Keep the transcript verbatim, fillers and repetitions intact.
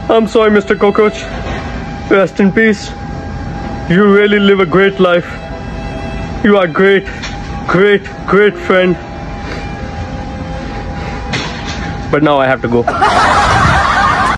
I'm sorry, Mister Cockroach. Rest in peace. You really live a great life. You are great, great, great friend. But now I have to go.